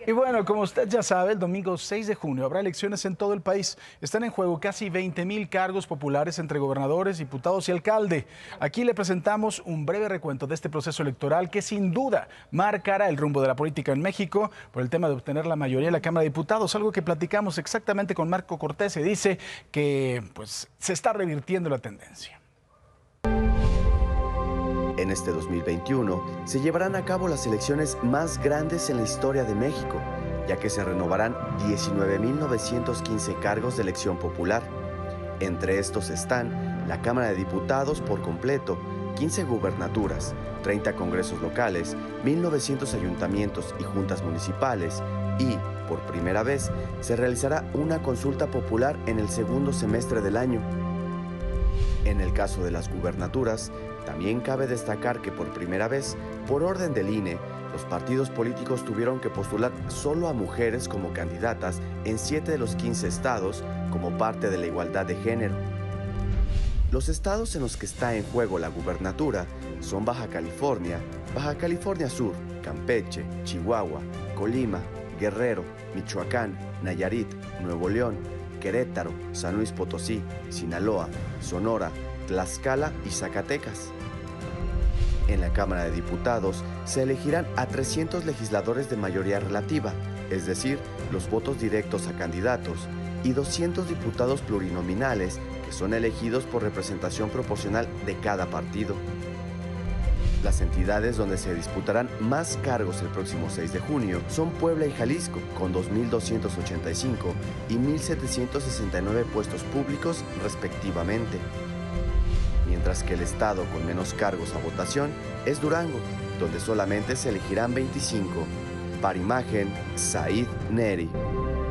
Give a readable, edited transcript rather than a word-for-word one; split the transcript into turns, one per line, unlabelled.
Y bueno, como usted ya sabe, el domingo 6 de junio habrá elecciones en todo el país. Están en juego casi 20.000 cargos populares entre gobernadores, diputados y alcalde. Aquí le presentamos un breve recuento de este proceso electoral que sin duda marcará el rumbo de la política en México por el tema de obtener la mayoría en la Cámara de Diputados, algo que platicamos exactamente con Marco Cortés y dice que pues, se está revirtiendo la tendencia.
En este 2021 se llevarán a cabo las elecciones más grandes en la historia de México, ya que se renovarán 19.915 cargos de elección popular. Entre estos están la Cámara de Diputados por completo, 15 gubernaturas, 30 congresos locales, 1.900 ayuntamientos y juntas municipales y, por primera vez, se realizará una consulta popular en el segundo semestre del año. En el caso de las gubernaturas, también cabe destacar que por primera vez, por orden del INE, los partidos políticos tuvieron que postular solo a mujeres como candidatas en 7 de los 15 estados como parte de la igualdad de género. Los estados en los que está en juego la gubernatura son Baja California Sur, Campeche, Chihuahua, Colima, Guerrero, Michoacán, Nayarit, Nuevo León, Querétaro, San Luis Potosí, Sinaloa, Sonora, Tlaxcala y Zacatecas. En la Cámara de Diputados se elegirán a 300 legisladores de mayoría relativa, es decir, los votos directos a candidatos, y 200 diputados plurinominales que son elegidos por representación proporcional de cada partido. Las entidades donde se disputarán más cargos el próximo 6 de junio son Puebla y Jalisco, con 2.285 y 1.769 puestos públicos respectivamente. Mientras que el estado con menos cargos a votación es Durango, donde solamente se elegirán 25. Para Imagen, Said Neri.